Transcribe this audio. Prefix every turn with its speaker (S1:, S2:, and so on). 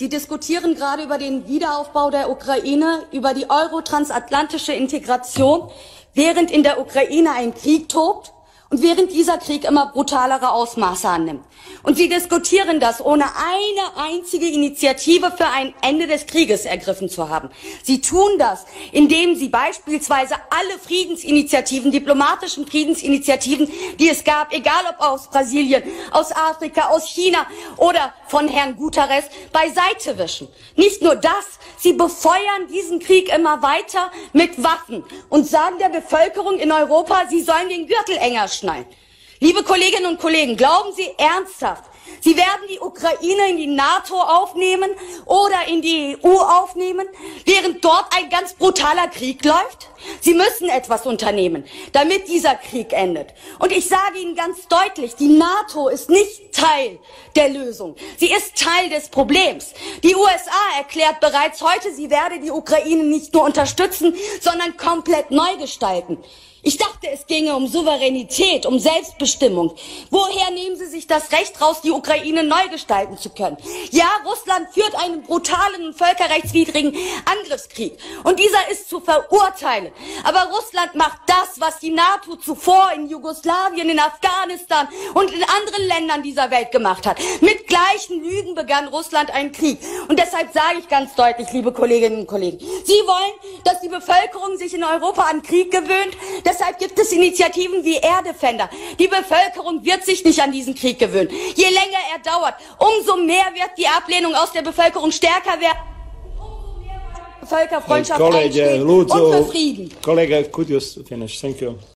S1: Sie diskutieren gerade über den Wiederaufbau der Ukraine, über die euro-transatlantische Integration, während in der Ukraine ein Krieg tobt und während dieser Krieg immer brutalere Ausmaße annimmt. Und Sie diskutieren das, ohne eine einzige Initiative für ein Ende des Krieges ergriffen zu haben. Sie tun das, indem Sie beispielsweise alle Friedensinitiativen, diplomatischen Friedensinitiativen, die es gab, egal ob aus Brasilien, aus Afrika, aus China oder von Herrn Guterres, beiseite wischen. Nicht nur das, Sie befeuern diesen Krieg immer weiter mit Waffen und sagen der Bevölkerung in Europa, sie sollen den Gürtel enger schnallen. Liebe Kolleginnen und Kollegen, glauben Sie ernsthaft, Sie werden die Ukraine in die NATO aufnehmen oder in die EU aufnehmen, während dort ein ganz brutaler Krieg läuft? Sie müssen etwas unternehmen, damit dieser Krieg endet. Und ich sage Ihnen ganz deutlich, die NATO ist nicht Teil der Lösung. Sie ist Teil des Problems. Die USA erklärt bereits heute, sie werde die Ukraine nicht nur unterstützen, sondern komplett neu gestalten. Ich dachte, es ginge um Souveränität, um Selbstbestimmung. Woher nehmen Sie sich das Recht raus, die Ukraine neu gestalten zu können? Ja, Russland führt einen brutalen und völkerrechtswidrigen Angriffskrieg. Und dieser ist zu verurteilen. Aber Russland macht das, was die NATO zuvor in Jugoslawien, in Afghanistan und in anderen Ländern dieser Welt gemacht hat. Mit gleichen Lügen begann Russland einen Krieg. Und deshalb sage ich ganz deutlich, liebe Kolleginnen und Kollegen, Sie wollen, dass die Bevölkerung sich in Europa an Krieg gewöhnt. Deshalb gibt es Initiativen wie Air Defender. Die Bevölkerung wird sich nicht an diesen Krieg gewöhnen. Je länger er dauert, umso mehr wird die Ablehnung aus der Bevölkerung stärker werden. Umso mehr Völkerfreundschaft einstehen und für Frieden.
S2: Colleague, could you finish? Thank you.